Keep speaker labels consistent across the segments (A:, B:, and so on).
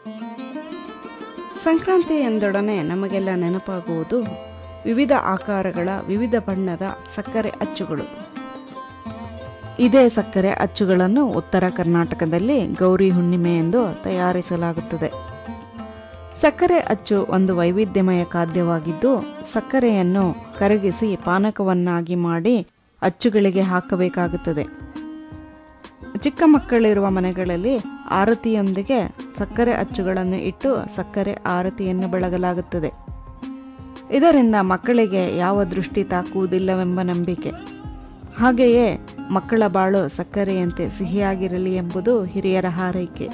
A: ಸಂಕ್ರಾಂತಿ ಎಂದೊಡನೆ ನಮಗೆಲ್ಲ ನೆನಪಾಗುವುದು ವಿವಿಧ ಆಕಾರಗಳ ವಿವಿಧ ಬಣ್ಣದ ಸಕ್ಕರೆ ಅಚ್ಚುಗಳು. ಇದೇ ಸಕ್ಕರೆ ಅಚ್ಚುಗಳನ್ನು ಉತ್ತರ ಕರ್ನಾಟಕದಲ್ಲಿ ಗೌರಿ ಹುಣ್ಣಿಮೆ ಎಂದು ತಯಾರಿಸಲಾಗುತ್ತದೆ. ಸಕ್ಕರೆ ಅಚ್ಚು ಒಂದು ವೈವಿಧ್ಯಮಯ ಖಾದ್ಯವಾಗಿದ್ದು, ಸಕ್ಕರೆಯನ್ನು ಕರಗಿಸಿ ಪಾನಕವನ್ನಾಗಿ ಮಾಡಿ ಅಚ್ಚುಗಳಿಗೆ ಹಾಕಬೇಕಾಗುತ್ತದೆ. ಚಿಕ್ಕ ಮಕ್ಕಳಿರುವ ಮನೆಗಳಲ್ಲಿ ಆರತಿಯೊಂದಿಗೆ ಸಕ್ಕರೆ ಅಚ್ಚುಗಳನ್ನು ಇಟ್ಟು ಸಕ್ಕರೆ ಆರತಿಯನ್ನು ಬೆಳಗಲಾಗುತ್ತದೆ. ಇದರಿಂದ ಮಕ್ಕಳಿಗೆ ಯಾವ ದೃಷ್ಟಿ ತಾಕುವುದಿಲ್ಲವೆಂಬ ನಂಬಿಕೆ. ಹಾಗೆಯೇ ಮಕ್ಕಳ ಬಾಳು ಸಕ್ಕರೆಯಂತೆ ಸಿಹಿಯಾಗಿರಲಿ ಎಂಬುದು ಹಿರಿಯರ ಹಾರೈಕೆ.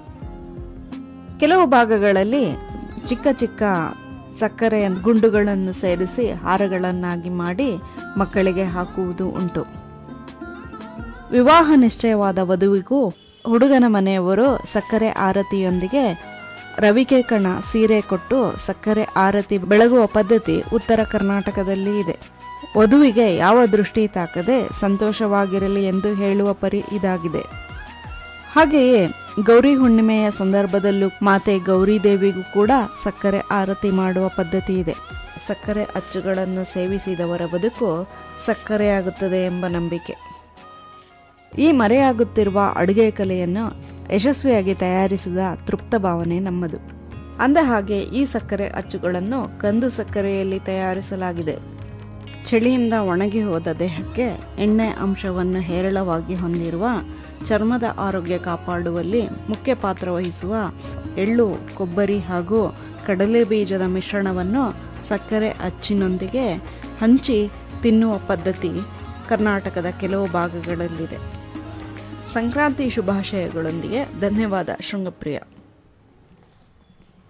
A: ಕೆಲವು ಭಾಗಗಳಲ್ಲಿ ಚಿಕ್ಕ ಚಿಕ್ಕ ಸಕ್ಕರೆಯ ಗುಂಡುಗಳನ್ನು ಸೇರಿಸಿ ಹಾರಗಳನ್ನಾಗಿ ಮಾಡಿ ಮಕ್ಕಳಿಗೆ ಹಾಕುವುದು ಉಂಟು. ವಿವಾಹ ನಿಶ್ಚಯವಾದ ವಧುವಿಗೂ ಹುಡುಗನ ಮನೆಯವರು ಸಕ್ಕರೆ ಆರತಿಯೊಂದಿಗೆ ರವಿಕೆ ಕಣ ಸೀರೆ ಕೊಟ್ಟು ಸಕ್ಕರೆ ಆರತಿ ಬೆಳಗುವ ಪದ್ಧತಿ ಉತ್ತರ ಕರ್ನಾಟಕದಲ್ಲಿ ಇದೆ. ವಧುವಿಗೆ ಯಾವ ದೃಷ್ಟಿ ತಾಕದೆ ಸಂತೋಷವಾಗಿರಲಿ ಎಂದು ಹೇಳುವ ಪರಿ ಇದಾಗಿದೆ. ಹಾಗೆಯೇ ಗೌರಿ ಹುಣ್ಣಿಮೆಯ ಸಂದರ್ಭದಲ್ಲೂ ಮಾತೆ ಗೌರಿ ದೇವಿಗೂ ಕೂಡ ಸಕ್ಕರೆ ಆರತಿ ಮಾಡುವ ಪದ್ಧತಿ ಇದೆ. ಸಕ್ಕರೆ ಅಚ್ಚುಗಳನ್ನು ಸೇವಿಸಿದವರ ಬದುಕು ಸಕ್ಕರೆಯಾಗುತ್ತದೆ ಎಂಬ ನಂಬಿಕೆ. ಈ ಮರೆಯಾಗುತ್ತಿರುವ ಅಡುಗೆ ಕಲೆಯನ್ನು ಯಶಸ್ವಿಯಾಗಿ ತಯಾರಿಸಿದ ತೃಪ್ತ ಭಾವನೆ ನಮ್ಮದು. ಅಂದಹಾಗೆ ಈ ಸಕ್ಕರೆ ಅಚ್ಚುಗಳನ್ನು ಕಂದು ಸಕ್ಕರೆಯಲ್ಲಿ ತಯಾರಿಸಲಾಗಿದೆ. ಚಳಿಯಿಂದ ಒಣಗಿ ಹೋದ ದೇಹಕ್ಕೆ ಎಣ್ಣೆ ಅಂಶವನ್ನು ಹೇರಳವಾಗಿ ಹೊಂದಿರುವ, ಚರ್ಮದ ಆರೋಗ್ಯ ಕಾಪಾಡುವಲ್ಲಿ ಮುಖ್ಯ ಪಾತ್ರ ವಹಿಸುವ ಎಳ್ಳು, ಕೊಬ್ಬರಿ ಹಾಗೂ ಕಡಲೆ ಬೀಜದ ಮಿಶ್ರಣವನ್ನು ಸಕ್ಕರೆ ಅಚ್ಚಿನೊಂದಿಗೆ ಹಂಚಿ ತಿನ್ನುವ ಪದ್ಧತಿ ಕರ್ನಾಟಕದ ಕೆಲವು ಭಾಗಗಳಲ್ಲಿದೆ. ಸಂಕ್ರಾಂತಿ ಶುಭಾಶಯಗಳೊಂದಿಗೆ ಧನ್ಯವಾದ ಶೃಂಗಪ್ರಿಯ.